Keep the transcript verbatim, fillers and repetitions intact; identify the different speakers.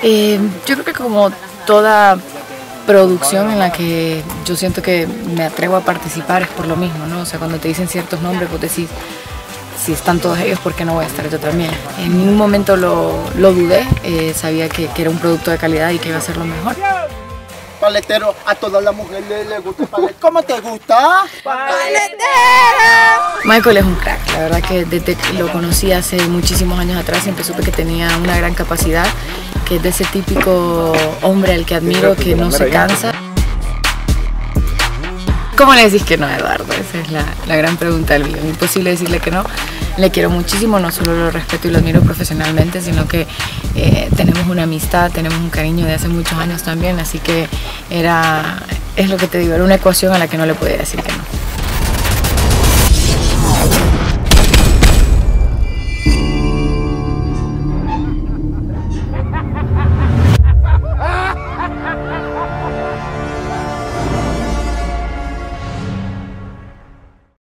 Speaker 1: Eh, yo creo que como toda producción en la que yo siento que me atrevo a participar es por lo mismo, ¿no? O sea, cuando te dicen ciertos nombres, pues decís, si están todos ellos, ¿por qué no voy a estar yo también? En ningún momento lo, lo dudé, eh, sabía que, que era un producto de calidad y que iba a ser lo mejor.
Speaker 2: Paletero, a todas las mujeres les le gusta el paletero. ¿Cómo te gusta?
Speaker 1: ¡Paletero! Michael es un crack, la verdad que desde que lo conocí hace muchísimos años atrás siempre supe que tenía una gran capacidad, que es de ese típico hombre al que admiro, que no se cansa. ¿Cómo le decís que no a Eduardo? Esa es la, la gran pregunta del video. Es imposible decirle que no. Le quiero muchísimo, no solo lo respeto y lo admiro profesionalmente, sino que eh, tenemos una amistad, tenemos un cariño de hace muchos años también, así que era, es lo que te digo, era una ecuación a la que no le podía decir que no.